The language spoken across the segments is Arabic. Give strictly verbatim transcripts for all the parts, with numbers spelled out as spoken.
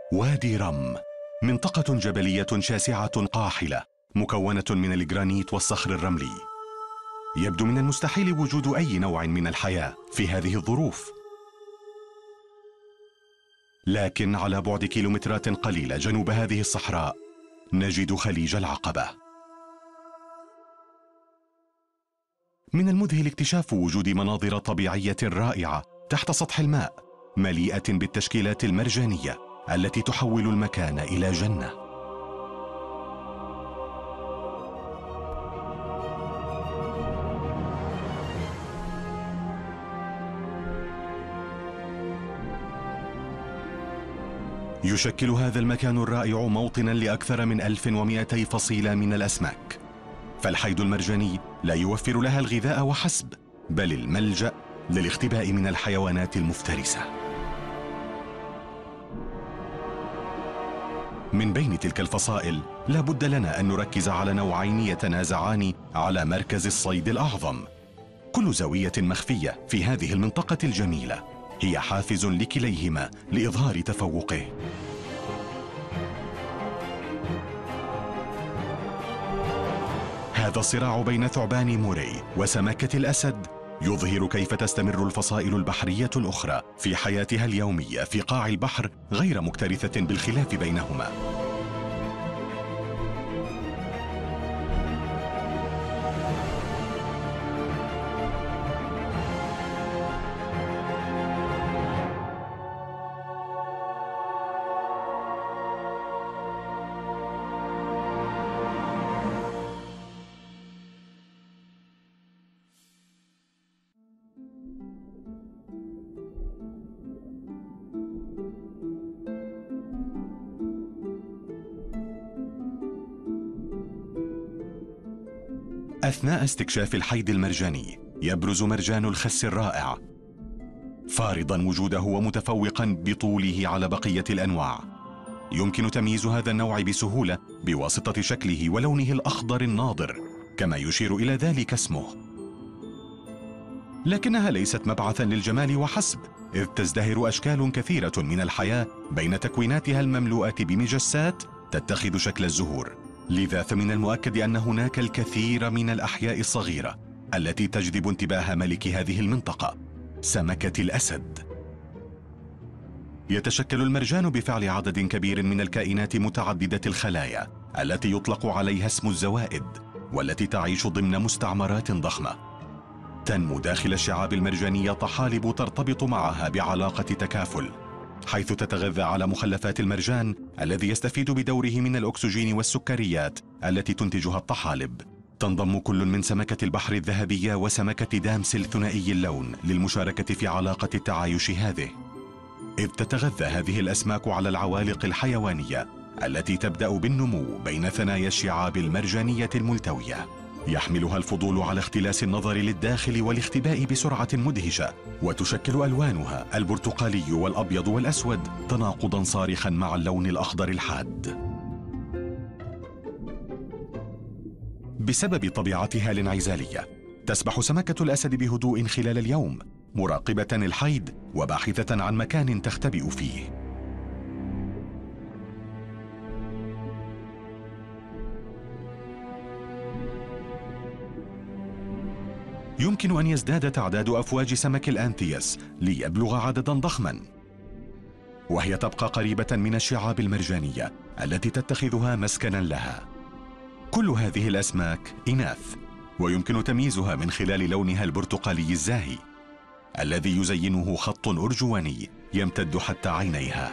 وادي رم منطقة جبلية شاسعة قاحلة مكونة من الجرانيت والصخر الرملي. يبدو من المستحيل وجود أي نوع من الحياة في هذه الظروف، لكن على بعد كيلومترات قليلة جنوب هذه الصحراء نجد خليج العقبة. من المذهل اكتشاف وجود مناظر طبيعية رائعة تحت سطح الماء مليئة بالتشكيلات المرجانية التي تحول المكان إلى جنة. يشكل هذا المكان الرائع موطنا لأكثر من ألف ومئتي فصيلة من الأسماك، فالحيد المرجاني لا يوفر لها الغذاء وحسب، بل الملجأ للاختباء من الحيوانات المفترسة. من بين تلك الفصائل لا بد لنا أن نركز على نوعين يتنازعان على مركز الصيد الأعظم. كل زاوية مخفية في هذه المنطقة الجميلة هي حافز لكليهما لإظهار تفوقه. هذا الصراع بين ثعبان موري وسمكة الأسد يظهر كيف تستمر الفصائل البحرية الأخرى في حياتها اليومية في قاع البحر غير مكترثة بالخلاف بينهما. أثناء استكشاف الحيد المرجاني يبرز مرجان الخس الرائع فارضا وجوده ومتفوقا بطوله على بقية الأنواع. يمكن تمييز هذا النوع بسهولة بواسطة شكله ولونه الأخضر الناضر كما يشير إلى ذلك اسمه، لكنها ليست مبعثا للجمال وحسب، إذ تزدهر أشكال كثيرة من الحياة بين تكويناتها المملوءة بمجسات تتخذ شكل الزهور. لذا فمن المؤكد أن هناك الكثير من الأحياء الصغيرة التي تجذب انتباه ملك هذه المنطقة، سمكة الأسد. يتشكل المرجان بفعل عدد كبير من الكائنات متعددة الخلايا التي يطلق عليها اسم الزوائد، والتي تعيش ضمن مستعمرات ضخمة. تنمو داخل الشعاب المرجانية طحالب ترتبط معها بعلاقة تكافل، حيث تتغذى على مخلفات المرجان الذي يستفيد بدوره من الأكسجين والسكريات التي تنتجها الطحالب. تنضم كل من سمكة البحر الذهبية وسمكة دامس الثنائي اللون للمشاركة في علاقة التعايش هذه، إذ تتغذى هذه الأسماك على العوالق الحيوانية التي تبدأ بالنمو بين ثنايا الشعاب المرجانية الملتوية. يحملها الفضول على اختلاس النظر للداخل والاختباء بسرعة مدهشة، وتشكل ألوانها البرتقالي والأبيض والأسود تناقضا صارخا مع اللون الأخضر الحاد. بسبب طبيعتها الانعزالية تسبح سمكة الأسد بهدوء خلال اليوم، مراقبة الحيد وباحثة عن مكان تختبئ فيه. يمكن أن يزداد تعداد أفواج سمك الأنثيس ليبلغ عددا ضخما، وهي تبقى قريبة من الشعاب المرجانية التي تتخذها مسكنا لها. كل هذه الأسماك إناث، ويمكن تمييزها من خلال لونها البرتقالي الزاهي الذي يزينه خط أرجواني يمتد حتى عينيها.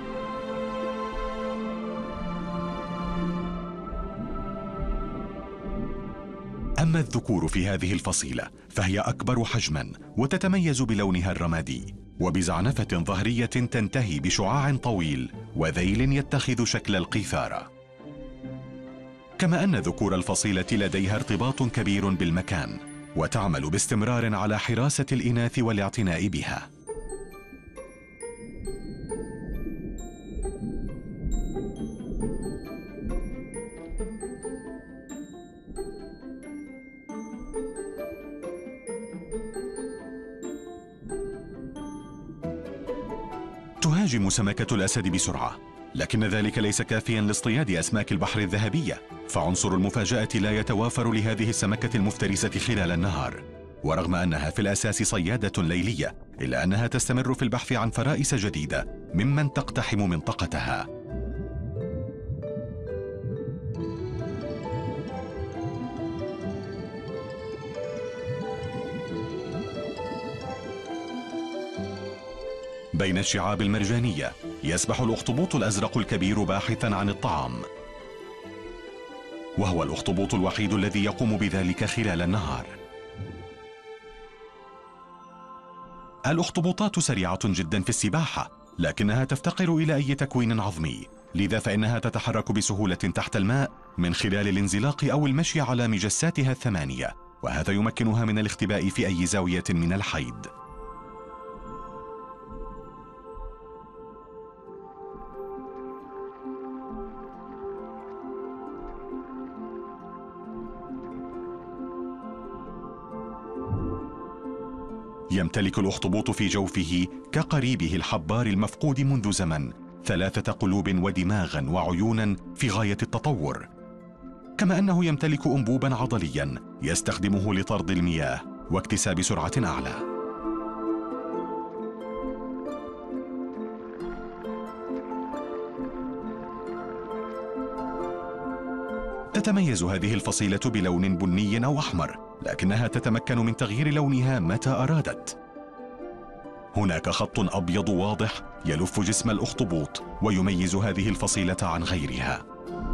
أما الذكور في هذه الفصيلة فهي أكبر حجماً وتتميز بلونها الرمادي وبزعنفة ظهرية تنتهي بشعاع طويل وذيل يتخذ شكل القيثارة. كما أن ذكور الفصيلة لديها ارتباط كبير بالمكان وتعمل باستمرار على حراسة الإناث والاعتناء بها. تهاجم سمكة الأسد بسرعة لكن ذلك ليس كافيا لاصطياد أسماك البحر الذهبية، فعنصر المفاجأة لا يتوافر لهذه السمكة المفترسة خلال النهار. ورغم أنها في الأساس صيادة ليلية، إلا أنها تستمر في البحث عن فرائس جديدة ممن تقتحم منطقتها. بين الشعاب المرجانية يسبح الأخطبوط الأزرق الكبير باحثا عن الطعام، وهو الأخطبوط الوحيد الذي يقوم بذلك خلال النهار. الأخطبوطات سريعة جدا في السباحة، لكنها تفتقر إلى أي تكوين عظمي، لذا فإنها تتحرك بسهولة تحت الماء من خلال الانزلاق أو المشي على مجساتها الثمانية، وهذا يمكنها من الاختباء في أي زاوية من الحيض. يمتلك الأخطبوط في جوفه كقريبه الحبار المفقود منذ زمن ثلاثة قلوب ودماغا وعيونا في غاية التطور، كما أنه يمتلك أنبوبا عضليا يستخدمه لطرد المياه واكتساب سرعة أعلى. تتميز هذه الفصيلة بلون بني أو أحمر، لكنها تتمكن من تغيير لونها متى أرادت. هناك خط أبيض واضح يلف جسم الأخطبوط ويميز هذه الفصيلة عن غيرها.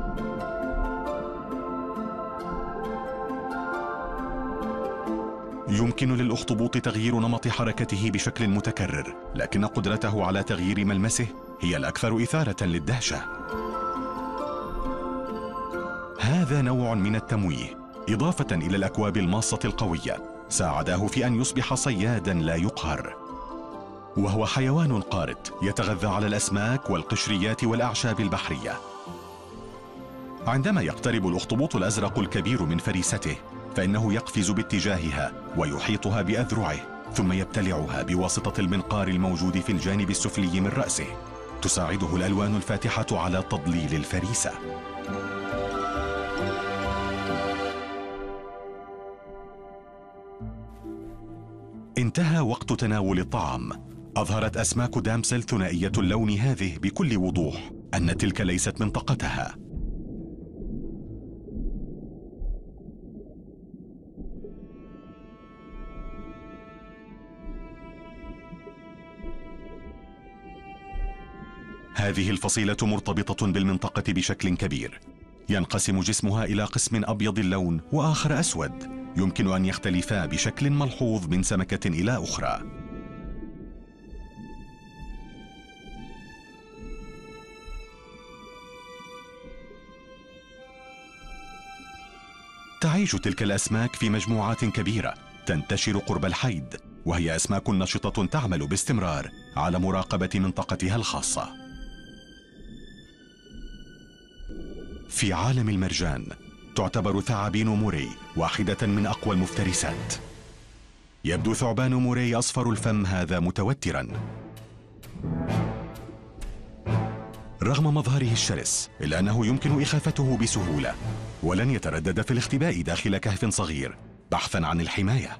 يمكن للأخطبوط تغيير نمط حركته بشكل متكرر، لكن قدرته على تغيير ملمسه هي الأكثر إثارة للدهشة. هذا نوع من التمويه، إضافة إلى الأكواب الماصة القوية، ساعداه في أن يصبح صياداً لا يقهر. وهو حيوان قارد يتغذى على الأسماك والقشريات والأعشاب البحرية. عندما يقترب الأخطبوط الأزرق الكبير من فريسته، فإنه يقفز باتجاهها ويحيطها بأذرعه، ثم يبتلعها بواسطة المنقار الموجود في الجانب السفلي من رأسه. تساعده الألوان الفاتحة على تضليل الفريسة. انتهى وقت تناول الطعام. أظهرت أسماك دامسل ثنائية اللون هذه بكل وضوح أن تلك ليست منطقتها. هذه الفصيلة مرتبطة بالمنطقة بشكل كبير. ينقسم جسمها إلى قسم أبيض اللون وآخر أسود، يمكن أن يختلفا بشكل ملحوظ من سمكة إلى أخرى. تعيش تلك الأسماك في مجموعات كبيرة تنتشر قرب الحيض، وهي أسماك نشطة تعمل باستمرار على مراقبة منطقتها الخاصة. في عالم المرجان تعتبر ثعابين موري واحدة من أقوى المفترسات. يبدو ثعبان موري أصفر الفم هذا متوترا. رغم مظهره الشرس، إلا أنه يمكن إخافته بسهولة، ولن يتردد في الاختباء داخل كهف صغير بحثا عن الحماية.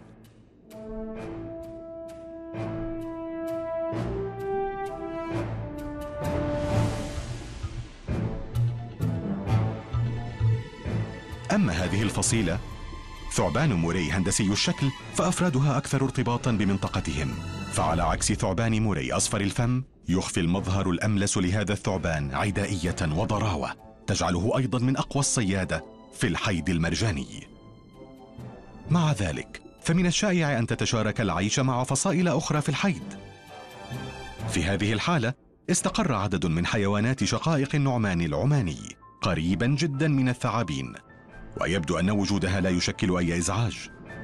أما هذه الفصيلة ثعبان موري هندسي الشكل، فأفرادها أكثر ارتباطا بمنطقتهم. فعلى عكس ثعبان موري أصفر الفم، يخفي المظهر الأملس لهذا الثعبان عدائية وضراوة تجعله أيضا من أقوى الصيادة في الحيض المرجاني. مع ذلك فمن الشائع أن تتشارك العيش مع فصائل أخرى في الحيض. في هذه الحالة استقر عدد من حيوانات شقائق النعمان العماني قريبا جدا من الثعابين، ويبدو أن وجودها لا يشكل أي إزعاج.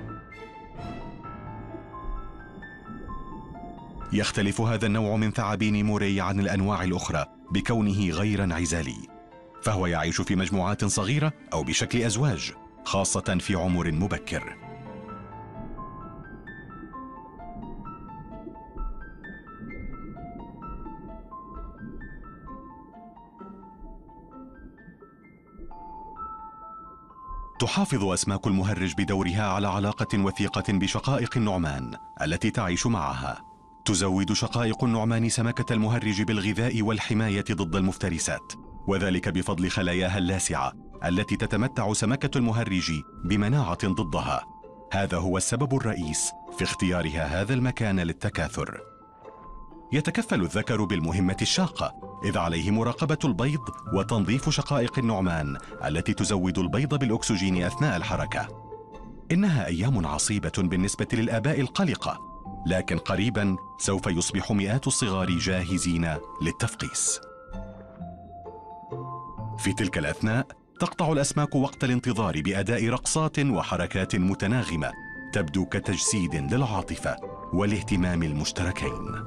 يختلف هذا النوع من ثعابين موري عن الأنواع الأخرى بكونه غير انعزالي، فهو يعيش في مجموعات صغيرة أو بشكل أزواج، خاصة في عمر مبكر. تحافظ أسماك المهرج بدورها على علاقة وثيقة بشقائق النعمان التي تعيش معها. تزود شقائق النعمان سمكة المهرج بالغذاء والحماية ضد المفترسات، وذلك بفضل خلاياها اللاسعة التي تتمتع سمكة المهرج بمناعة ضدها. هذا هو السبب الرئيس في اختيارها هذا المكان للتكاثر. يتكفل الذكر بالمهمة الشاقة، إذ عليه مراقبة البيض وتنظيف شقائق النعمان التي تزود البيض بالأكسجين أثناء الحركة. إنها أيام عصيبة بالنسبة للآباء القلقة، لكن قريبا سوف يصبح مئات الصغار جاهزين للتفقيس. في تلك الأثناء تقطع الأسماك وقت الانتظار بأداء رقصات وحركات متناغمة تبدو كتجسيد للعاطفة والاهتمام المشتركين.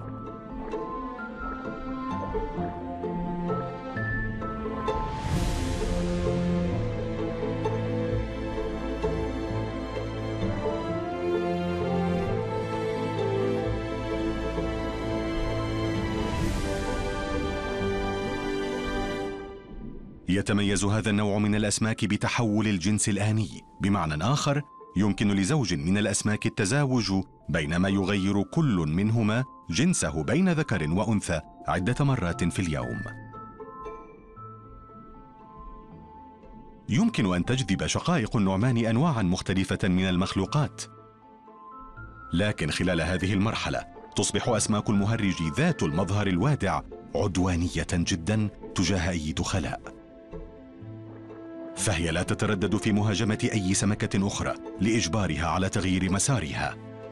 يتميز هذا النوع من الأسماك بتحول الجنس الآني، بمعنى آخر يمكن لزوج من الأسماك التزاوج بينما يغير كل منهما جنسه بين ذكر وأنثى عدة مرات في اليوم. يمكن أن تجذب شقائق النعمان أنواعا مختلفة من المخلوقات، لكن خلال هذه المرحلة تصبح أسماك المهرج ذات المظهر الوادع عدوانية جدا تجاه أي دخلاء، فهي لا تتردد في مهاجمة أي سمكة أخرى لإجبارها على تغيير مسارها.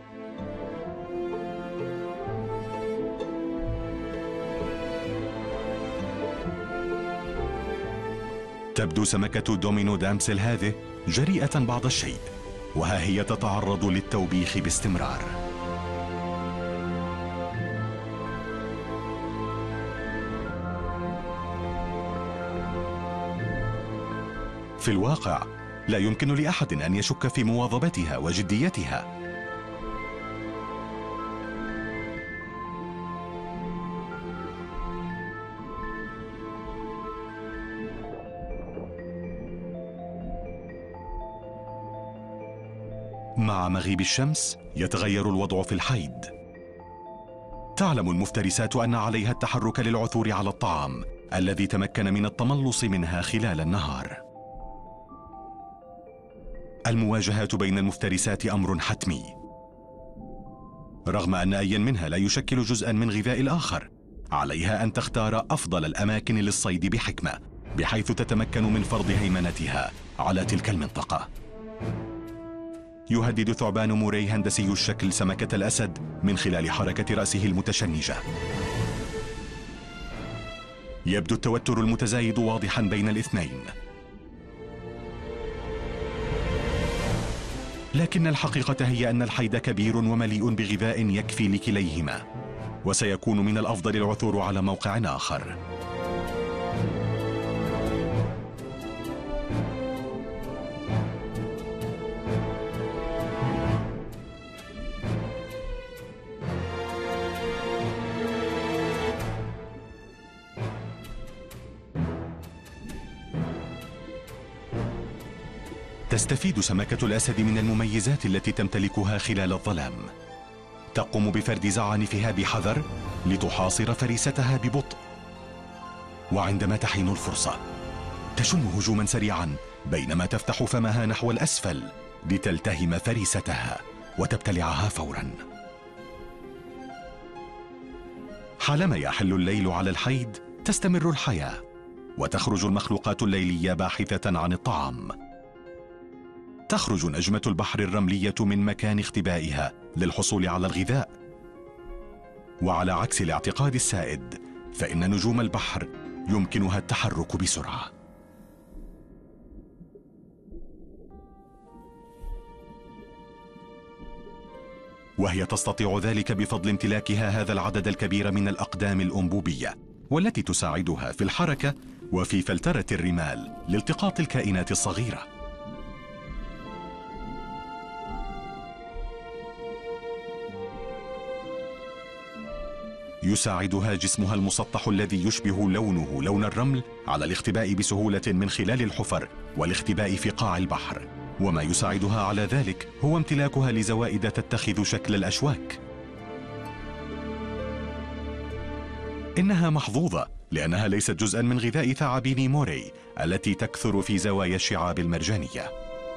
تبدو سمكة دومينو دامسل هذه جريئة بعض الشيء، وها هي تتعرض للتوبيخ باستمرار. في الواقع لا يمكن لأحد أن يشك في مواظبتها وجديتها. مع مغيب الشمس يتغير الوضع في الحيض. تعلم المفترسات أن عليها التحرك للعثور على الطعام الذي تمكن من التملص منها خلال النهار. المواجهات بين المفترسات أمر حتمي، رغم أن أي منها لا يشكل جزءا من غذاء الآخر. عليها أن تختار أفضل الأماكن للصيد بحكمة، بحيث تتمكن من فرض هيمنتها على تلك المنطقة. يهدد ثعبان موراي هندسي الشكل سمكة الأسد من خلال حركة رأسه المتشنجة. يبدو التوتر المتزايد واضحا بين الاثنين، لكن الحقيقة هي أن الحيد كبير ومليء بغذاء يكفي لكليهما، وسيكون من الأفضل العثور على موقع آخر. تستفيد سمكة الأسد من المميزات التي تمتلكها خلال الظلام. تقوم بفرد زعانفها بحذر لتحاصر فريستها ببطء، وعندما تحين الفرصة تشن هجوما سريعا بينما تفتح فمها نحو الأسفل لتلتهم فريستها وتبتلعها فورا. حالما يحل الليل على الحيد تستمر الحياة، وتخرج المخلوقات الليلية باحثة عن الطعام. تخرج نجمة البحر الرملية من مكان اختبائها للحصول على الغذاء، وعلى عكس الاعتقاد السائد فإن نجوم البحر يمكنها التحرك بسرعة. وهي تستطيع ذلك بفضل امتلاكها هذا العدد الكبير من الأقدام الأنبوبية، والتي تساعدها في الحركة وفي فلترة الرمال لالتقاط الكائنات الصغيرة. يساعدها جسمها المسطح الذي يشبه لونه لون الرمل على الاختباء بسهولة من خلال الحفر والاختباء في قاع البحر. وما يساعدها على ذلك هو امتلاكها لزوائد تتخذ شكل الأشواك. إنها محظوظة لأنها ليست جزءاً من غذاء ثعابين موري التي تكثر في زوايا الشعاب المرجانية.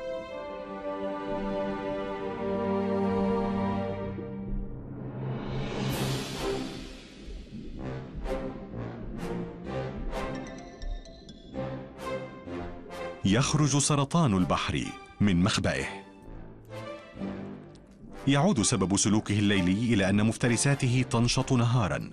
يخرج سرطان البحر من مخبئه. يعود سبب سلوكه الليلي إلى أن مفترساته تنشط نهاراً.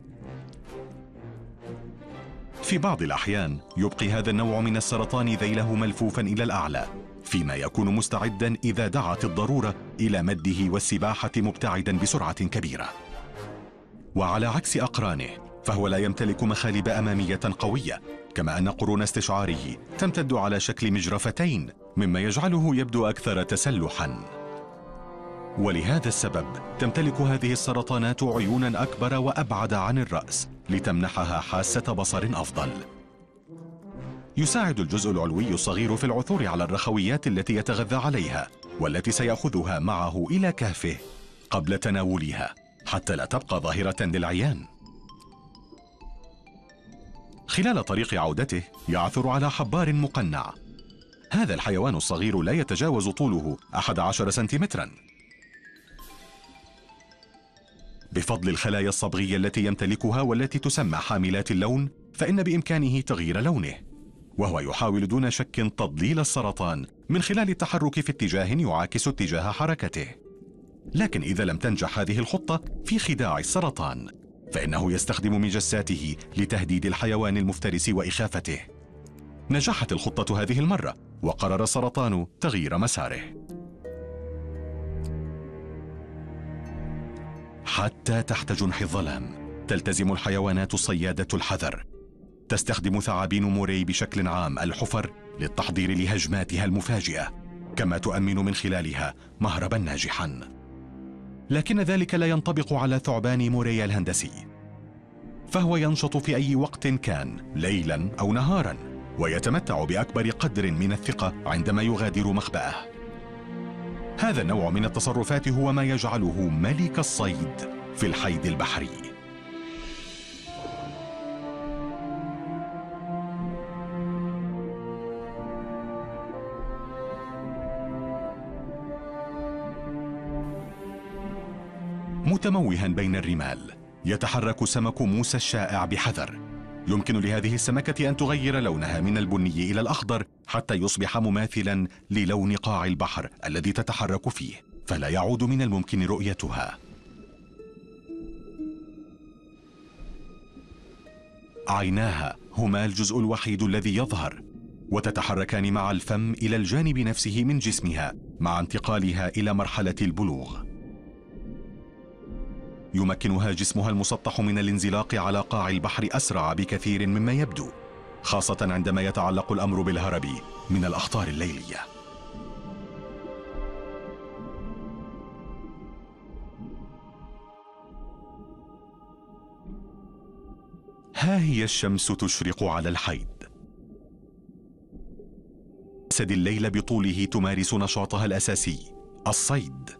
في بعض الأحيان يبقي هذا النوع من السرطان ذيله ملفوفاً إلى الأعلى، فيما يكون مستعداً إذا دعت الضرورة إلى مده والسباحة مبتعداً بسرعة كبيرة. وعلى عكس أقرانه فهو لا يمتلك مخالب أمامية قوية، كما أن قرون استشعاره تمتد على شكل مجرفتين، مما يجعله يبدو أكثر تسلحاً. ولهذا السبب تمتلك هذه السرطانات عيوناً أكبر وأبعد عن الرأس لتمنحها حاسة بصر أفضل. يساعد الجزء العلوي الصغير في العثور على الرخويات التي يتغذى عليها، والتي سيأخذها معه إلى كهفه قبل تناولها حتى لا تبقى ظاهرة للعيان. خلال طريق عودته يعثر على حبار مقنع. هذا الحيوان الصغير لا يتجاوز طوله أحد عشر سنتيمتراً. بفضل الخلايا الصبغية التي يمتلكها والتي تسمى حاملات اللون، فإن بإمكانه تغيير لونه، وهو يحاول دون شك تضليل السرطان من خلال التحرك في اتجاه يعاكس اتجاه حركته. لكن إذا لم تنجح هذه الخطة في خداع السرطان، فإنه يستخدم مجساته لتهديد الحيوان المفترس وإخافته. نجحت الخطة هذه المرة، وقرر السرطان تغيير مساره. حتى تحت جنح الظلام تلتزم الحيوانات الصيادة الحذر. تستخدم ثعابين موري بشكل عام الحفر للتحضير لهجماتها المفاجئة، كما تؤمن من خلالها مهربا ناجحا. لكن ذلك لا ينطبق على ثعبان موري الهندسي، فهو ينشط في أي وقت كان، ليلا أو نهارا، ويتمتع بأكبر قدر من الثقة عندما يغادر مخبأه. هذا النوع من التصرفات هو ما يجعله ملك الصيد في الحيد البحري. متموها بين الرمال يتحرك سمك موسى الشائع بحذر. يمكن لهذه السمكة أن تغير لونها من البني إلى الأخضر حتى يصبح مماثلا للون قاع البحر الذي تتحرك فيه، فلا يعود من الممكن رؤيتها. عيناها هما الجزء الوحيد الذي يظهر، وتتحركان مع الفم إلى الجانب نفسه من جسمها مع انتقالها إلى مرحلة البلوغ. يمكنها جسمها المسطح من الانزلاق على قاع البحر أسرع بكثير مما يبدو، خاصة عندما يتعلق الأمر بالهرب من الأخطار الليلية. ها هي الشمس تشرق على الحيد. أسد الليل بطوله تمارس نشاطها الأساسي، الصيد.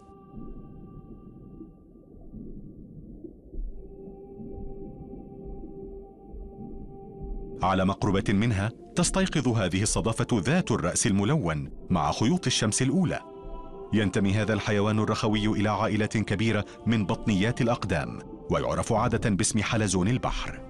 على مقربة منها تستيقظ هذه الصدفة ذات الرأس الملون مع خيوط الشمس الأولى. ينتمي هذا الحيوان الرخوي إلى عائلة كبيرة من بطنيات الأقدام، ويعرف عادة باسم حلزون البحر.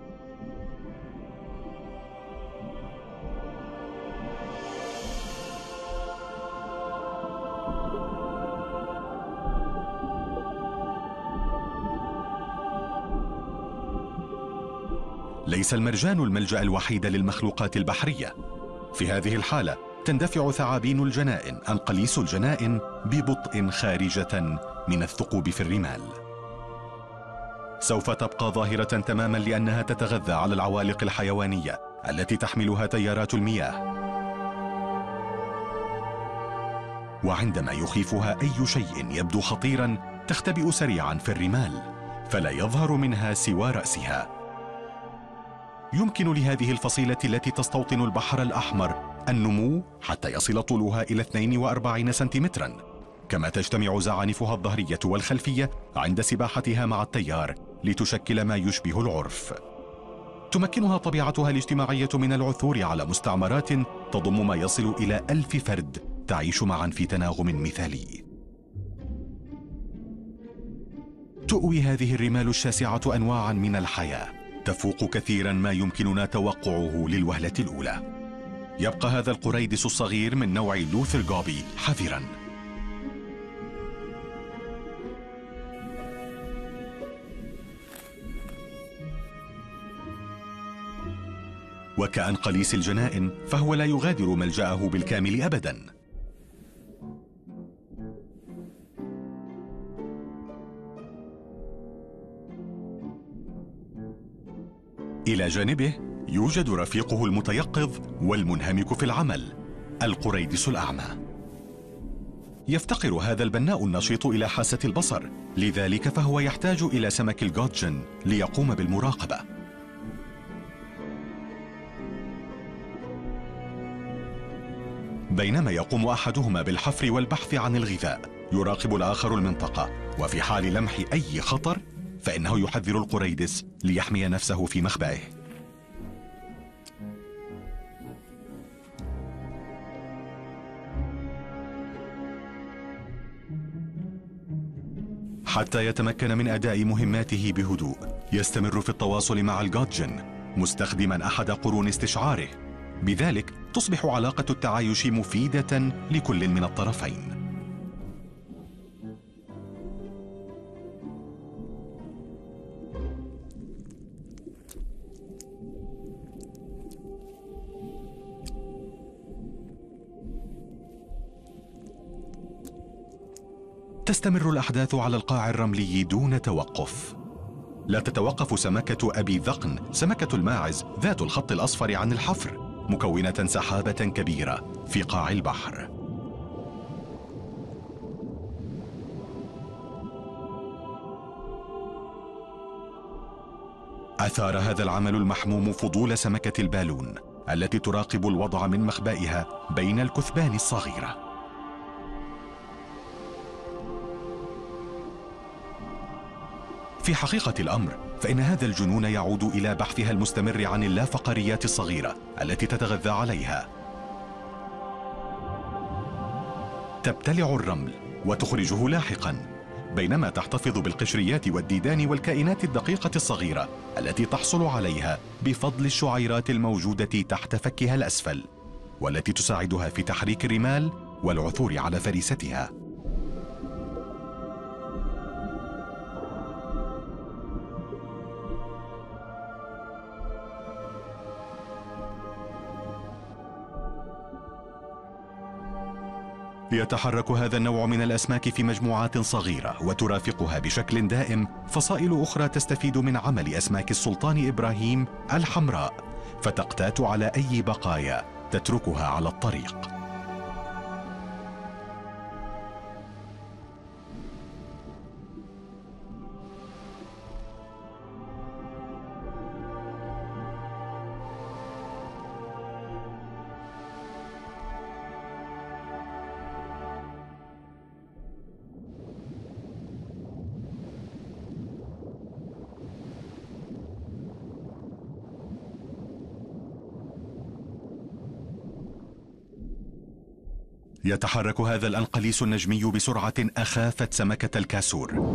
ليس المرجان الملجأ الوحيد للمخلوقات البحرية. في هذه الحالة تندفع ثعابين الجنائن أنقليس الجنائن ببطء خارجة من الثقوب في الرمال. سوف تبقى ظاهرة تماما لأنها تتغذى على العوالق الحيوانية التي تحملها تيارات المياه، وعندما يخيفها أي شيء يبدو خطيرا تختبئ سريعا في الرمال، فلا يظهر منها سوى رأسها. يمكن لهذه الفصيلة التي تستوطن البحر الأحمر النمو حتى يصل طولها إلى اثنين وأربعين سنتيمترا، كما تجتمع زعانفها الظهرية والخلفية عند سباحتها مع التيار لتشكل ما يشبه العرف. تمكنها طبيعتها الاجتماعية من العثور على مستعمرات تضم ما يصل إلى ألف فرد تعيش معا في تناغم مثالي. تؤوي هذه الرمال الشاسعة أنواعا من الحياة تفوق كثيرا ما يمكننا توقعه للوهلة الأولى. يبقى هذا القريدس الصغير من نوع لوثر غوبي حذرا. وكأن قليس الجنائن فهو لا يغادر ملجأه بالكامل أبدا. إلى جانبه يوجد رفيقه المتيقظ والمنهمك في العمل، القريدس الأعمى. يفتقر هذا البناء النشيط إلى حاسة البصر، لذلك فهو يحتاج إلى سمك الجودجن ليقوم بالمراقبة. بينما يقوم أحدهما بالحفر والبحث عن الغذاء، يراقب الآخر المنطقة، وفي حال لمح أي خطر فإنه يحذر القريدس ليحمي نفسه في مخبئه. حتى يتمكن من أداء مهماته بهدوء، يستمر في التواصل مع الجودجن مستخدما أحد قرون استشعاره، بذلك تصبح علاقة التعايش مفيدة لكل من الطرفين. تستمر الأحداث على القاع الرملي دون توقف. لا تتوقف سمكة أبي ذقن، سمكة الماعز ذات الخط الأصفر، عن الحفر، مكونة سحابة كبيرة في قاع البحر. أثار هذا العمل المحموم فضول سمكة البالون التي تراقب الوضع من مخبئها بين الكثبان الصغيرة. في حقيقة الأمر فإن هذا الجنون يعود إلى بحثها المستمر عن اللافقاريات الصغيرة التي تتغذى عليها. تبتلع الرمل وتخرجه لاحقا، بينما تحتفظ بالقشريات والديدان والكائنات الدقيقة الصغيرة التي تحصل عليها بفضل الشعيرات الموجودة تحت فكها الأسفل، والتي تساعدها في تحريك الرمال والعثور على فريستها. يتحرك هذا النوع من الأسماك في مجموعات صغيرة وترافقها بشكل دائم فصائل أخرى تستفيد من عمل أسماك السلطان إبراهيم الحمراء، فتقتات على أي بقايا تتركها على الطريق. يتحرك هذا الأنقليس النجمي بسرعة أخافت سمكة الكاسور.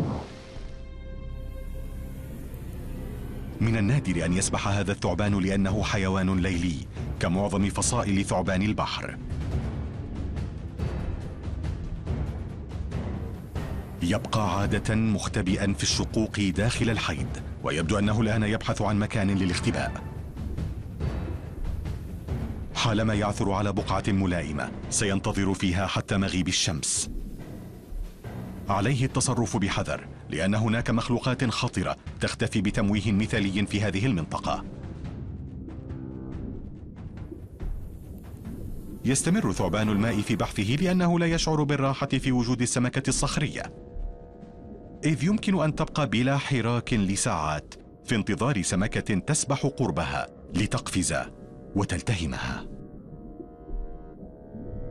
من النادر أن يسبح هذا الثعبان لأنه حيوان ليلي كمعظم فصائل ثعبان البحر. يبقى عادة مختبئا في الشقوق داخل الحيض، ويبدو أنه الآن يبحث عن مكان للاختباء. حالما يعثر على بقعة ملائمة سينتظر فيها حتى مغيب الشمس. عليه التصرف بحذر، لأن هناك مخلوقات خطرة تختفي بتمويه مثالي في هذه المنطقة. يستمر ثعبان الماء في بحثه لأنه لا يشعر بالراحة في وجود السمكة الصخرية، إذ يمكن أن تبقى بلا حراك لساعات في انتظار سمكة تسبح قربها لتقفز وتلتهمها.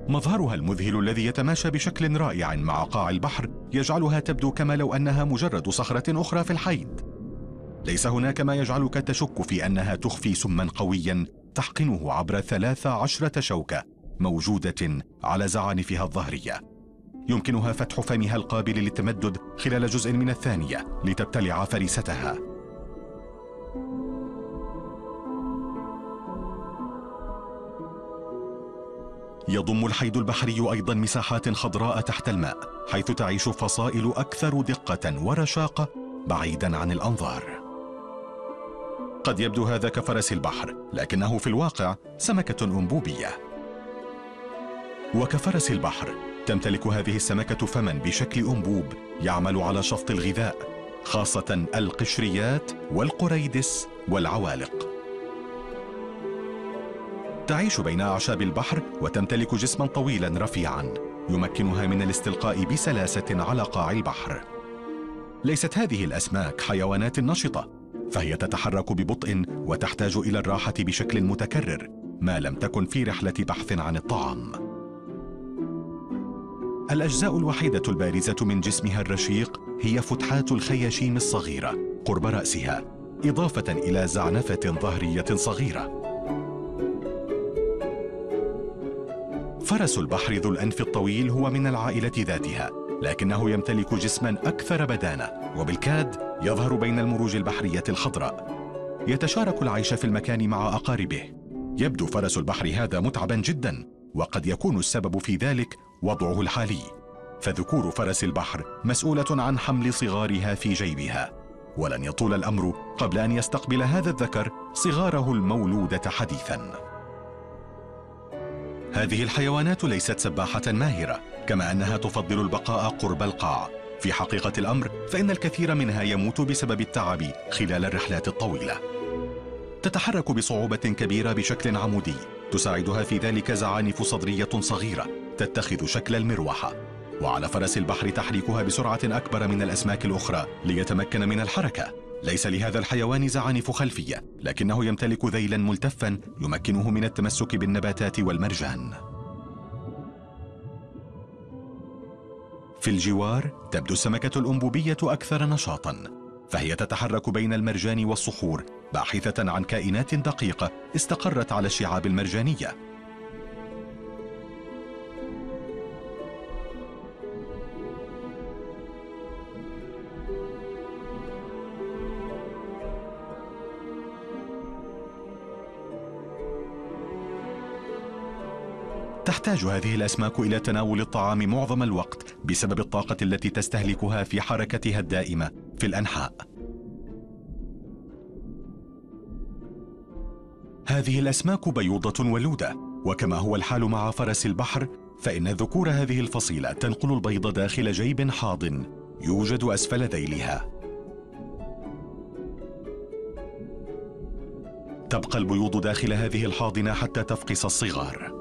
مظهرها المذهل الذي يتماشى بشكل رائع مع قاع البحر يجعلها تبدو كما لو أنها مجرد صخرة أخرى في الحيض. ليس هناك ما يجعلك تشك في أنها تخفي سما قويا تحقنه عبر ثلاث عشرة شوكة موجودة على زعانفها الظهرية. يمكنها فتح فمها القابل للتمدد خلال جزء من الثانية لتبتلع فريستها. يضم الحيض البحري أيضا مساحات خضراء تحت الماء، حيث تعيش فصائل أكثر دقة ورشاقة بعيدا عن الأنظار. قد يبدو هذا كفرس البحر، لكنه في الواقع سمكة أنبوبية. وكفرس البحر تمتلك هذه السمكة فما بشكل أنبوب يعمل على شفط الغذاء، خاصة القشريات والقريدس والعوالق. تعيش بين أعشاب البحر وتمتلك جسما طويلا رفيعا يمكنها من الاستلقاء بسلاسة على قاع البحر. ليست هذه الأسماك حيوانات نشطة، فهي تتحرك ببطء وتحتاج إلى الراحة بشكل متكرر ما لم تكن في رحلة بحث عن الطعام. الأجزاء الوحيدة البارزة من جسمها الرشيق هي فتحات الخياشيم الصغيرة قرب رأسها، إضافة إلى زعنفة ظهرية صغيرة. فرس البحر ذو الأنف الطويل هو من العائلة ذاتها، لكنه يمتلك جسما أكثر بدانة، وبالكاد يظهر بين المروج البحرية الخضراء. يتشارك العيش في المكان مع أقاربه. يبدو فرس البحر هذا متعبا جدا، وقد يكون السبب في ذلك وضعه الحالي، فذكور فرس البحر مسؤولة عن حمل صغارها في جيبها، ولن يطول الأمر قبل أن يستقبل هذا الذكر صغاره المولودة حديثا. هذه الحيوانات ليست سباحة ماهرة، كما أنها تفضل البقاء قرب القاع. في حقيقة الأمر فإن الكثير منها يموت بسبب التعب خلال الرحلات الطويلة. تتحرك بصعوبة كبيرة بشكل عمودي، تساعدها في ذلك زعانف صدرية صغيرة تتخذ شكل المروحة، وعلى فرس البحر تحريكها بسرعة أكبر من الأسماك الأخرى ليتمكن من الحركة. ليس لهذا الحيوان زعانف خلفية، لكنه يمتلك ذيلا ملتفا يمكنه من التمسك بالنباتات والمرجان. في الجوار تبدو السمكة الأنبوبية أكثر نشاطا، فهي تتحرك بين المرجان والصخور باحثة عن كائنات دقيقة استقرت على الشعاب المرجانية. تحتاج هذه الأسماك إلى تناول الطعام معظم الوقت بسبب الطاقة التي تستهلكها في حركتها الدائمة في الأنحاء. هذه الأسماك بيوضة ولودة، وكما هو الحال مع فرس البحر فإن ذكور هذه الفصيلة تنقل البيض داخل جيب حاضن يوجد أسفل ذيلها. تبقى البيوض داخل هذه الحاضنة حتى تفقس الصغار.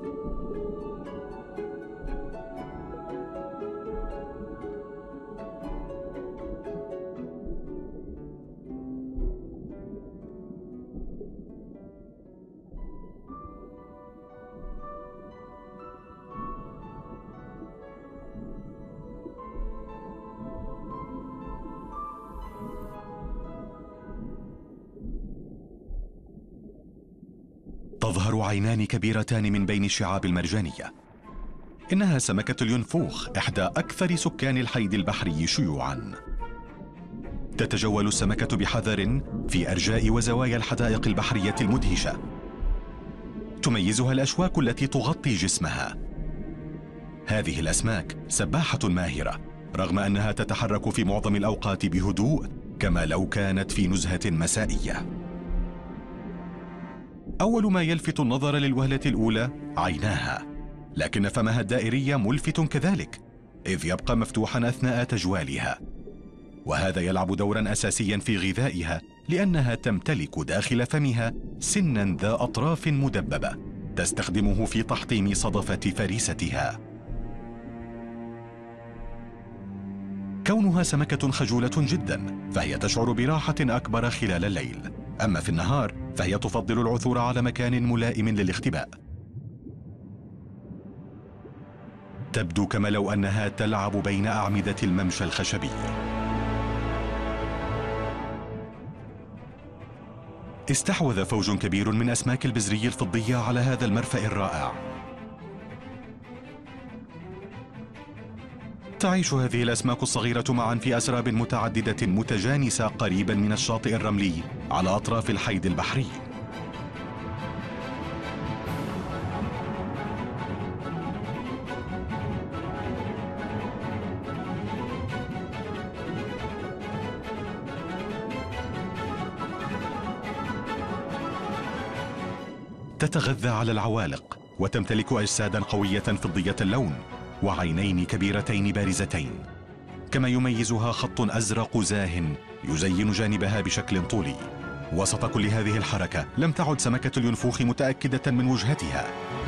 تظهر عينان كبيرتان من بين الشعاب المرجانية. إنها سمكة الينفوخ، إحدى أكثر سكان الحيض البحري شيوعاً. تتجول السمكة بحذر في أرجاء وزوايا الحدائق البحرية المدهشة. تميزها الأشواك التي تغطي جسمها. هذه الأسماك سباحة ماهرة، رغم أنها تتحرك في معظم الأوقات بهدوء كما لو كانت في نزهة مسائية. أول ما يلفت النظر للوهلة الأولى عيناها، لكن فمها الدائري ملفت كذلك، إذ يبقى مفتوحا أثناء تجوالها، وهذا يلعب دورا أساسيا في غذائها، لأنها تمتلك داخل فمها سنا ذا أطراف مدببة تستخدمه في تحطيم صدفة فريستها. كونها سمكة خجولة جدا، فهي تشعر براحة أكبر خلال الليل، أما في النهار فهي تفضل العثور على مكان ملائم للاختباء. تبدو كما لو أنها تلعب بين أعمدة الممشى الخشبي. استحوذ فوج كبير من أسماك البزري الفضية على هذا المرفأ الرائع. تعيش هذه الأسماك الصغيرة معا في أسراب متعددة متجانسة قريبا من الشاطئ الرملي على أطراف الحيد البحري. تتغذى على العوالق وتمتلك أجسادا قوية فضية اللون وعينين كبيرتين بارزتين، كما يميزها خط أزرق زاه يزين جانبها بشكل طولي. وسط كل هذه الحركة لم تعد سمكة الينفوخ متأكدة من وجهتها.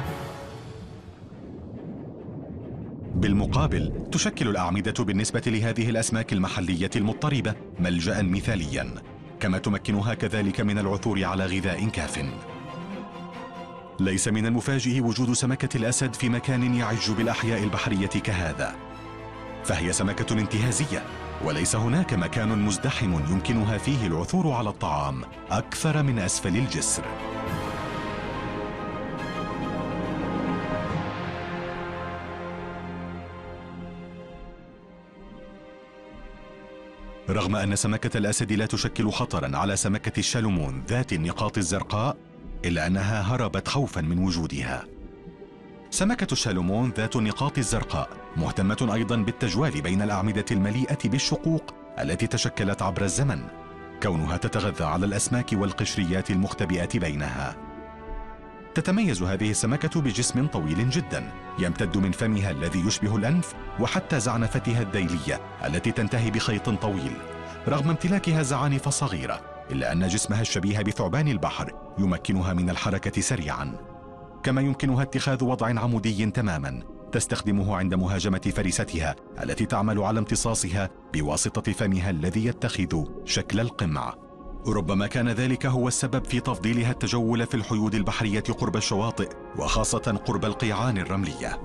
بالمقابل تشكل الأعمدة بالنسبة لهذه الأسماك المحلية المضطربة ملجأ مثاليا، كما تمكنها كذلك من العثور على غذاء كاف. ليس من المفاجئ وجود سمكة الأسد في مكان يعج بالأحياء البحرية كهذا، فهي سمكة انتهازية، وليس هناك مكان مزدحم يمكنها فيه العثور على الطعام أكثر من أسفل الجسر. رغم أن سمكة الأسد لا تشكل خطرا على سمكة الشالومون ذات النقاط الزرقاء، إلا أنها هربت خوفا من وجودها. سمكة الشالومون ذات النقاط الزرقاء مهتمة أيضا بالتجوال بين الأعمدة المليئة بالشقوق التي تشكلت عبر الزمن، كونها تتغذى على الأسماك والقشريات المختبئة بينها. تتميز هذه السمكة بجسم طويل جدا يمتد من فمها الذي يشبه الأنف وحتى زعنفتها الذيلية التي تنتهي بخيط طويل. رغم امتلاكها زعانف صغيرة، إلا أن جسمها الشبيه بثعبان البحر يمكنها من الحركة سريعا، كما يمكنها اتخاذ وضع عمودي تماما تستخدمه عند مهاجمة فريستها التي تعمل على امتصاصها بواسطة فمها الذي يتخذ شكل القمع. ربما كان ذلك هو السبب في تفضيلها التجول في الحيود البحرية قرب الشواطئ، وخاصة قرب القيعان الرملية.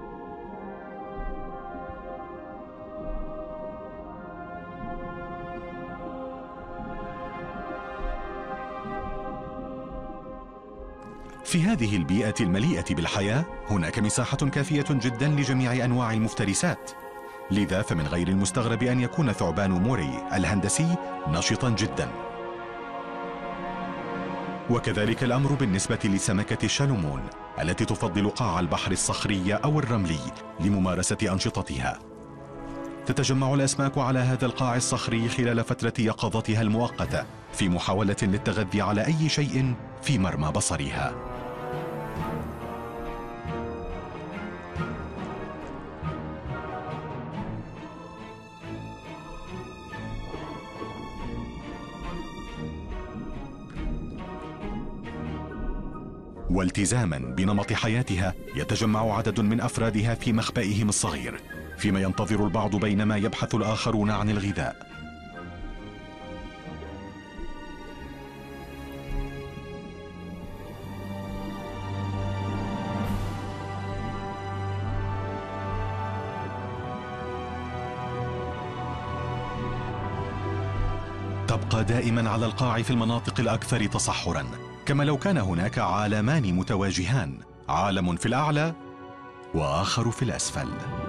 في هذه البيئة المليئة بالحياة هناك مساحة كافية جدا لجميع أنواع المفترسات، لذا فمن غير المستغرب أن يكون ثعبان موري الهندسي نشطا جدا. وكذلك الأمر بالنسبة لسمكة الشالومون التي تفضل قاع البحر الصخري أو الرملي لممارسة أنشطتها. تتجمع الأسماك على هذا القاع الصخري خلال فترة يقظتها المؤقتة في محاولة للتغذي على أي شيء في مرمى بصرها. والتزاما بنمط حياتها يتجمع عدد من أفرادها في مخبئهم الصغير، فيما ينتظر البعض بينما يبحث الآخرون عن الغذاء. تبقى دائما على القاع في المناطق الأكثر تصحرا، كما لو كان هناك عالمان متواجهان، عالم في الأعلى وآخر في الأسفل.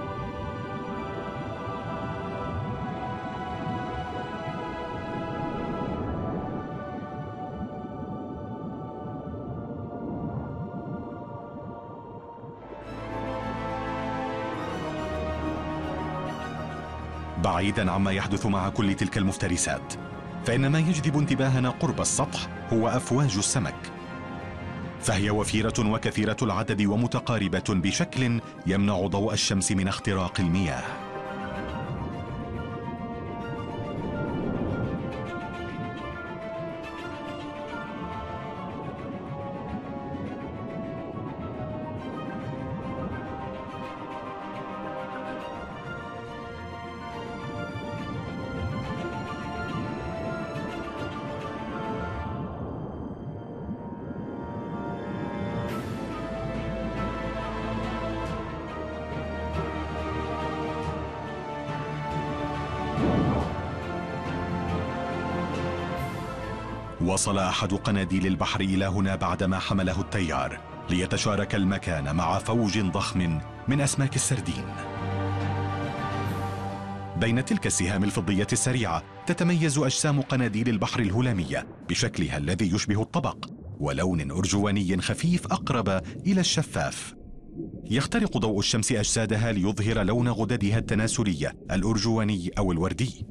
بعيدا عما يحدث مع كل تلك المفترسات، فإن ما يجذب انتباهنا قرب السطح هو أفواج السمك، فهي وفيرة وكثيرة العدد ومتقاربة بشكل يمنع ضوء الشمس من اختراق المياه. وصل أحد قناديل البحر إلى هنا بعدما حمله التيار ليتشارك المكان مع فوج ضخم من أسماك السردين. بين تلك السهام الفضية السريعة تتميز أجسام قناديل البحر الهلامية بشكلها الذي يشبه الطبق ولون أرجواني خفيف أقرب إلى الشفاف. يخترق ضوء الشمس أجسادها ليظهر لون غددها التناسلية الأرجواني أو الوردي.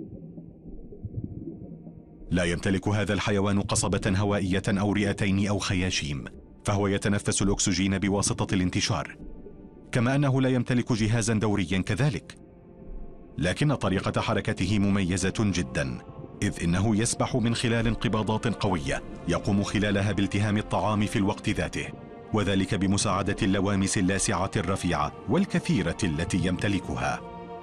لا يمتلك هذا الحيوان قصبة هوائية أو رئتين أو خياشيم، فهو يتنفس الأكسجين بواسطة الانتشار، كما أنه لا يمتلك جهازا دوريا كذلك. لكن طريقة حركته مميزة جدا، إذ إنه يسبح من خلال انقباضات قوية يقوم خلالها بالتهام الطعام في الوقت ذاته، وذلك بمساعدة اللوامس اللاسعة الرفيعة والكثيرة التي يمتلكها.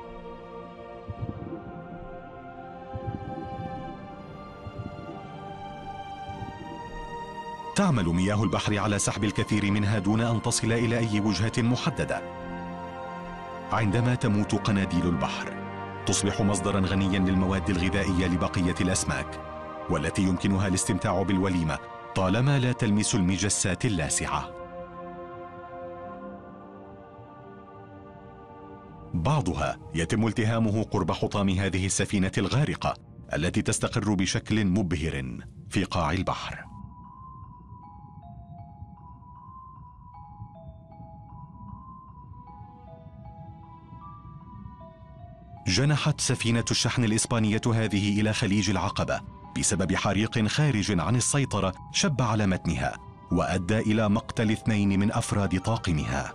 تعمل مياه البحر على سحب الكثير منها دون أن تصل إلى أي وجهة محددة. عندما تموت قناديل البحر تصبح مصدرا غنيا للمواد الغذائية لبقية الأسماك، والتي يمكنها الاستمتاع بالوليمة طالما لا تلمس المجسات اللاسعة. بعضها يتم التهامه قرب حطام هذه السفينة الغارقة التي تستقر بشكل مبهر في قاع البحر. جنحت سفينة الشحن الإسبانية هذه إلى خليج العقبة بسبب حريق خارج عن السيطرة شب على متنها وأدى إلى مقتل اثنين من أفراد طاقمها.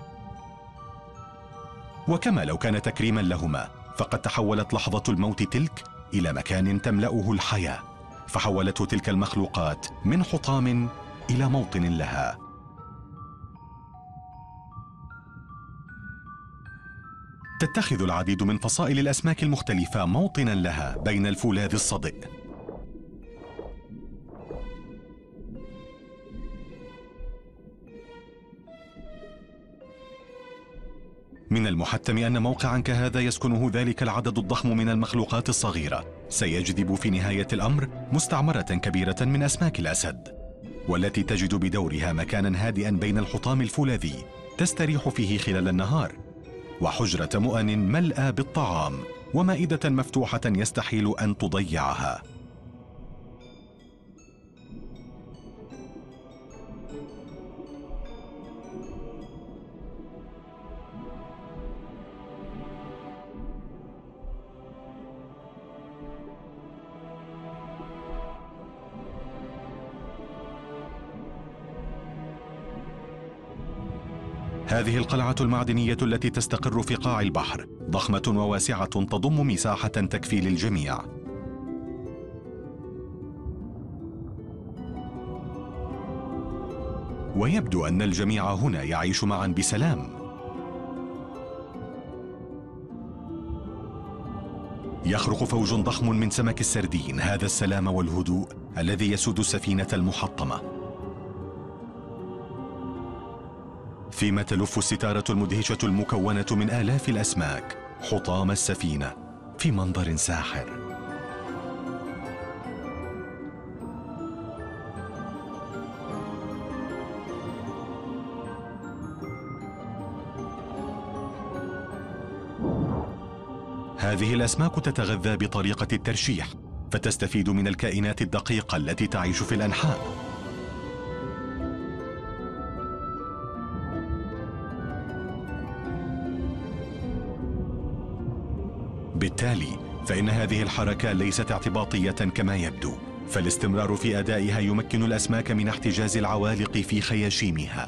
وكما لو كان تكريما لهما، فقد تحولت لحظة الموت تلك إلى مكان تملأه الحياة، فحولته تلك المخلوقات من حطام إلى موطن لها. تتخذ العديد من فصائل الأسماك المختلفة موطنا لها بين الفولاذ الصدئ. من المحتم أن موقعا كهذا يسكنه ذلك العدد الضخم من المخلوقات الصغيرة سيجذب في نهاية الأمر مستعمرة كبيرة من أسماك الأسد، والتي تجد بدورها مكانا هادئا بين الحطام الفولاذي تستريح فيه خلال النهار، وحجرة مؤن ملأى بالطعام ومائدة مفتوحة يستحيل أن تضيعها. هذه القلعة المعدنية التي تستقر في قاع البحر ضخمة وواسعة تضم مساحة تكفي للجميع. ويبدو أن الجميع هنا يعيش معا بسلام. يخرق فوج ضخم من سمك السردين هذا السلام والهدوء الذي يسود السفينة المحطمة، فيما تلف الستارة المدهشة المكونة من آلاف الأسماك حطام السفينة في منظر ساحر. هذه الأسماك تتغذى بطريقة الترشيح، فتستفيد من الكائنات الدقيقة التي تعيش في الأنحاء. بالتالي فإن هذه الحركة ليست اعتباطية كما يبدو، فالاستمرار في أدائها يمكن الأسماك من احتجاز العوالق في خياشيمها.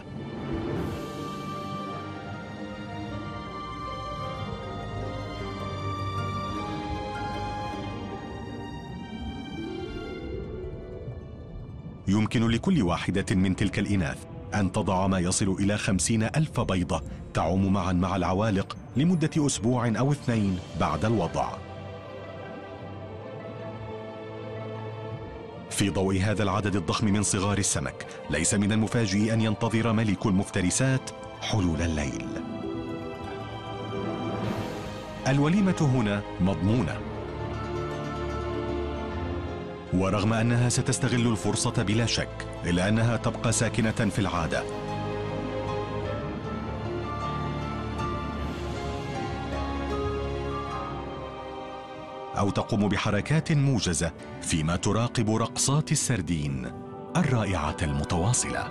يمكن لكل واحدة من تلك الإناث أن تضع ما يصل إلى خمسين ألف بيضة تعوم معا مع العوالق لمدة أسبوع أو اثنين بعد الوضع. في ضوء هذا العدد الضخم من صغار السمك، ليس من المفاجئ أن ينتظر ملك المفترسات حلول الليل. الوليمة هنا مضمونة، ورغم أنها ستستغل الفرصة بلا شك، إلا أنها تبقى ساكنة في العادة. أو تقوم بحركات موجزة فيما تراقب رقصات السردين الرائعة المتواصلة.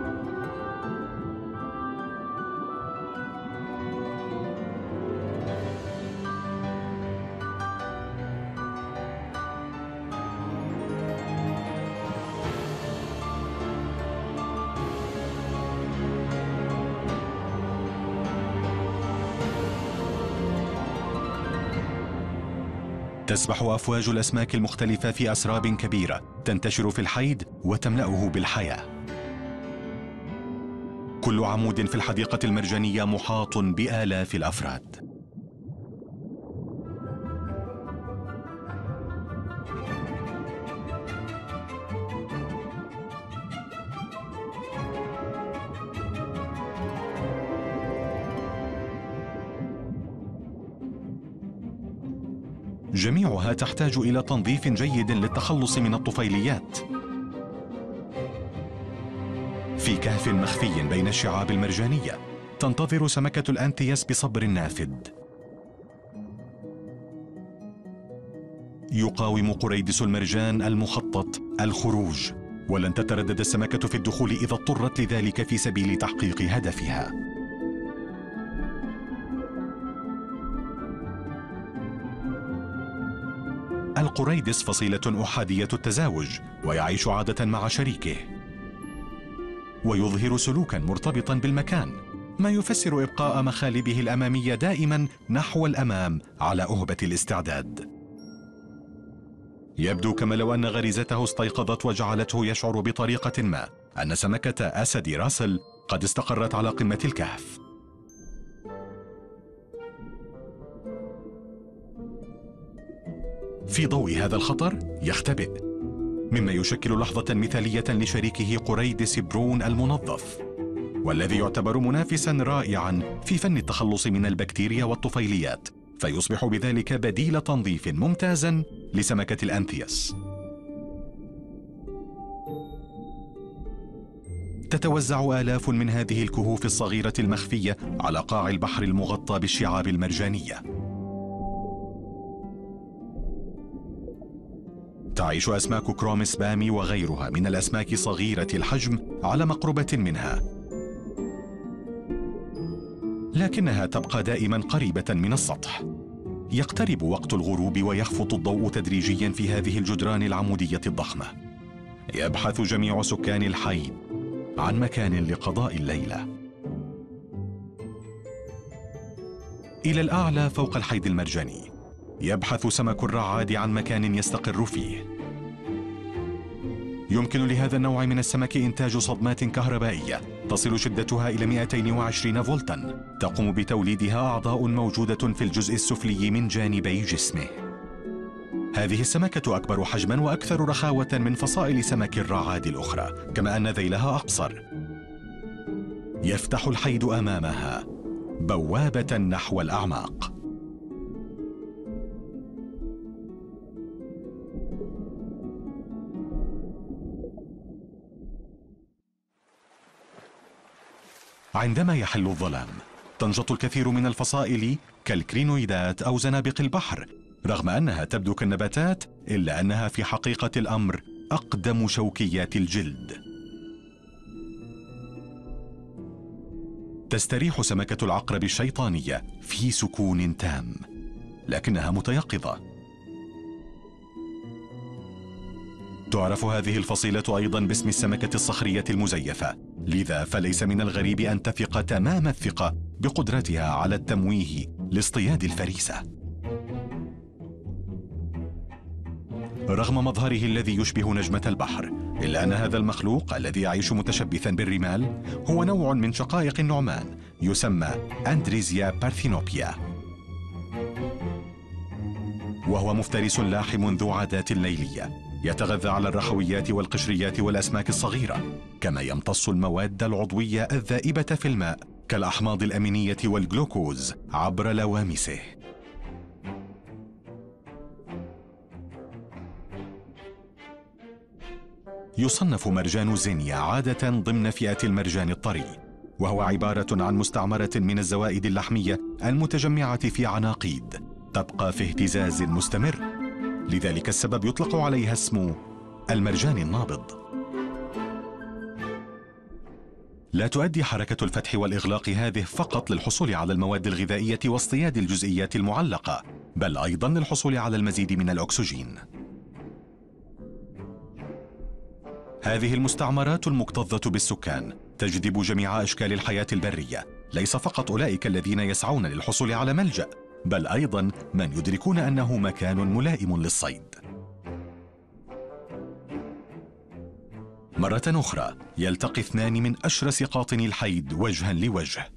تسبح أفواج الأسماك المختلفة في أسراب كبيرة تنتشر في الحيض وتملأه بالحياة. كل عمود في الحديقة المرجانية محاط بآلاف الأفراد. جميعها تحتاج إلى تنظيف جيد للتخلص من الطفيليات. في كهف مخفي بين الشعاب المرجانية تنتظر سمكة الأنثياس بصبر نافذ. يقاوم قريدس المرجان المخطط الخروج، ولن تتردد السمكة في الدخول إذا اضطرت لذلك في سبيل تحقيق هدفها. القريدس فصيلة أحادية التزاوج، ويعيش عادة مع شريكه، ويظهر سلوكا مرتبطا بالمكان، ما يفسر إبقاء مخالبه الأمامية دائما نحو الأمام على أهبة الاستعداد. يبدو كما لو أن غريزته استيقظت وجعلته يشعر بطريقة ما أن سمكة أسد راسل قد استقرت على قمة الكهف. في ضوء هذا الخطر يختبئ، مما يشكل لحظة مثالية لشريكه قريدس برون المنظف، والذي يعتبر منافسا رائعا في فن التخلص من البكتيريا والطفيليات، فيصبح بذلك بديل تنظيف ممتازا لسمكة الأنثياس. تتوزع آلاف من هذه الكهوف الصغيرة المخفية على قاع البحر المغطى بالشعاب المرجانية. تعيش أسماك كرومس بامي وغيرها من الأسماك صغيرة الحجم على مقربة منها، لكنها تبقى دائما قريبة من السطح. يقترب وقت الغروب ويخفت الضوء تدريجيا في هذه الجدران العمودية الضخمة. يبحث جميع سكان الحي عن مكان لقضاء الليلة. إلى الأعلى فوق الحيض المرجاني يبحث سمك الرعاد عن مكان يستقر فيه. يمكن لهذا النوع من السمك إنتاج صدمات كهربائية تصل شدتها إلى مئتين وعشرين فولتا، تقوم بتوليدها أعضاء موجودة في الجزء السفلي من جانبي جسمه. هذه السمكة أكبر حجما وأكثر رخاوة من فصائل سمك الرعاد الأخرى، كما أن ذيلها أقصر. يفتح الحيض أمامها بوابة نحو الأعماق. عندما يحل الظلام تنشط الكثير من الفصائل كالكرينويدات أو زنابق البحر. رغم أنها تبدو كالنباتات، إلا أنها في حقيقة الأمر أقدم شوكيات الجلد. تستريح سمكة العقرب الشيطانية في سكون تام، لكنها متيقظة. تعرف هذه الفصيلة أيضا باسم السمكة الصخرية المزيفة، لذا فليس من الغريب أن تثق تمام الثقة بقدرتها على التمويه لاصطياد الفريسة. رغم مظهره الذي يشبه نجمة البحر، إلا أن هذا المخلوق الذي يعيش متشبثا بالرمال هو نوع من شقائق النعمان يسمى أندريزيا بارثينوبيا، وهو مفترس لاحم ذو عادات ليلية، يتغذى على الرخويات والقشريات والأسماك الصغيرة، كما يمتص المواد العضوية الذائبة في الماء كالأحماض الأمينية والجلوكوز عبر لوامسه. يصنف مرجان زينيا عادة ضمن فئة المرجان الطري، وهو عبارة عن مستعمرة من الزوائد اللحمية المتجمعة في عناقيد تبقى في اهتزاز مستمر، لذلك السبب يطلق عليها اسم المرجان النابض. لا تؤدي حركة الفتح والإغلاق هذه فقط للحصول على المواد الغذائية واصطياد الجزيئات المعلقة، بل أيضا للحصول على المزيد من الأكسجين. هذه المستعمرات المكتظة بالسكان تجذب جميع أشكال الحياة البرية، ليس فقط أولئك الذين يسعون للحصول على ملجأ، بل أيضا من يدركون أنه مكان ملائم للصيد. مرة أخرى يلتقي اثنان من أشرس قاطني الحيد وجها لوجه.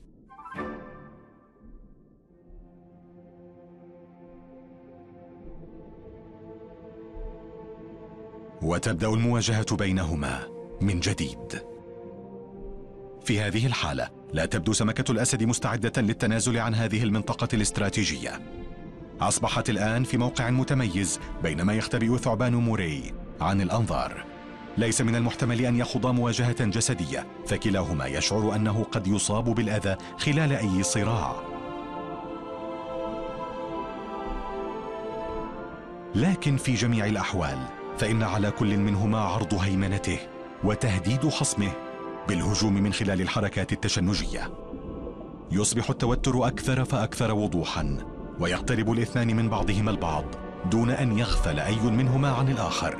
وتبدأ المواجهة بينهما من جديد. في هذه الحالة لا تبدو سمكة الأسد مستعدة للتنازل عن هذه المنطقة الاستراتيجية. أصبحت الآن في موقع متميز بينما يختبئ ثعبان موري عن الأنظار. ليس من المحتمل أن يخوضا مواجهة جسدية، فكلاهما يشعر أنه قد يصاب بالأذى خلال أي صراع. لكن في جميع الأحوال فإن على كل منهما عرض هيمنته وتهديد خصمه بالهجوم من خلال الحركات التشنجية. يصبح التوتر أكثر فأكثر وضوحا، ويقترب الاثنان من بعضهما البعض دون أن يغفل أي منهما عن الآخر.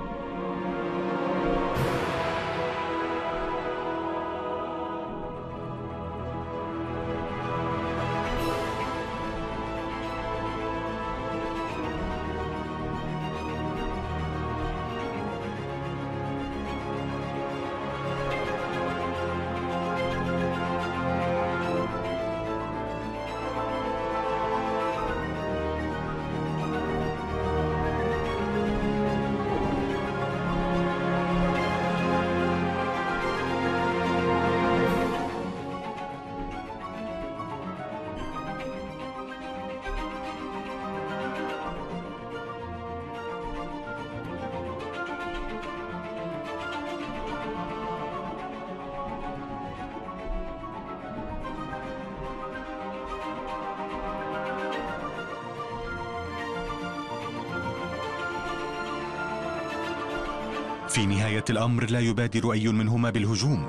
في نهاية الأمر لا يبادر أي منهما بالهجوم،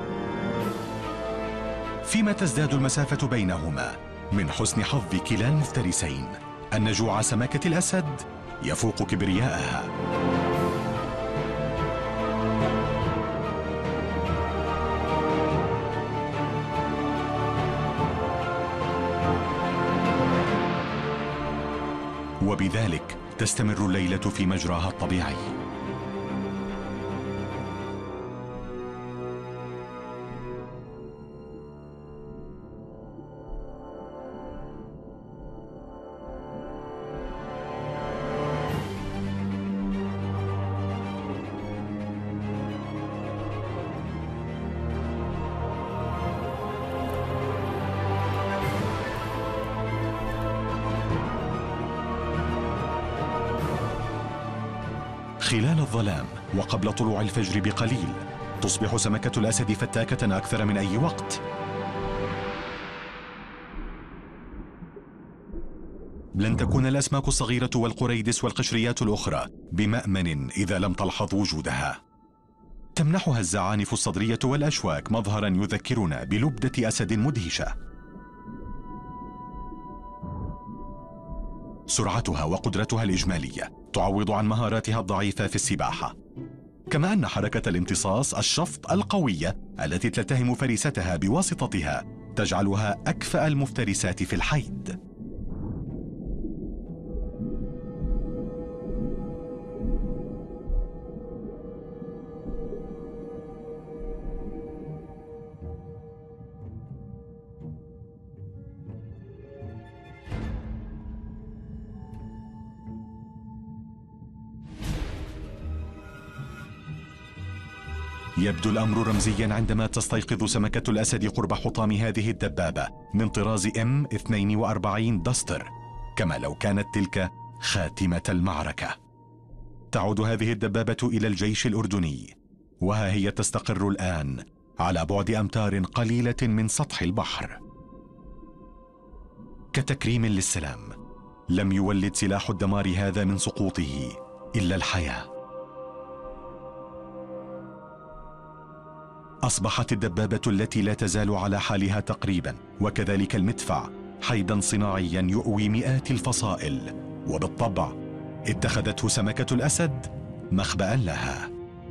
فيما تزداد المسافة بينهما. من حسن حظ كلا المفترسين أن جوع سمكة الأسد يفوق كبرياءها. وبذلك تستمر الليلة في مجراها الطبيعي. خلال الظلام وقبل طلوع الفجر بقليل تصبح سمكة الأسد فتاكة أكثر من أي وقت. لن تكون الأسماك الصغيرة والقريدس والقشريات الأخرى بمأمن إذا لم تلحظ وجودها. تمنحها الزعانف الصدرية والأشواك مظهرا يذكرنا بلبدة أسد مدهشة. سرعتها وقدرتها الإجمالية تعوض عن مهاراتها الضعيفة في السباحة، كما أن حركة الامتصاص الشفط القوية التي تلتهم فريستها بواسطتها تجعلها أكفأ المفترسات في الحيد. يبدو الأمر رمزيا عندما تستيقظ سمكة الأسد قرب حطام هذه الدبابة من طراز إم اثنين وأربعين داستر، كما لو كانت تلك خاتمة المعركة. تعود هذه الدبابة إلى الجيش الأردني وها هي تستقر الآن على بعد أمتار قليلة من سطح البحر. كتكريم للسلام، لم يولد سلاح الدمار هذا من سقوطه إلا الحياة. أصبحت الدبابة التي لا تزال على حالها تقريبا، وكذلك المدفع، حيدا صناعيا يؤوي مئات الفصائل، وبالطبع اتخذته سمكة الأسد مخبأ لها.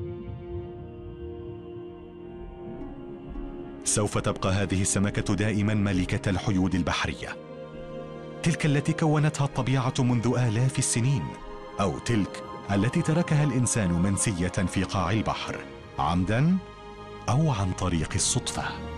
سوف تبقى هذه السمكة دائما ملكة الحيود البحرية، تلك التي كونتها الطبيعة منذ آلاف السنين، أو تلك التي تركها الإنسان منسية في قاع البحر عمدا أو عن طريق الصدفة.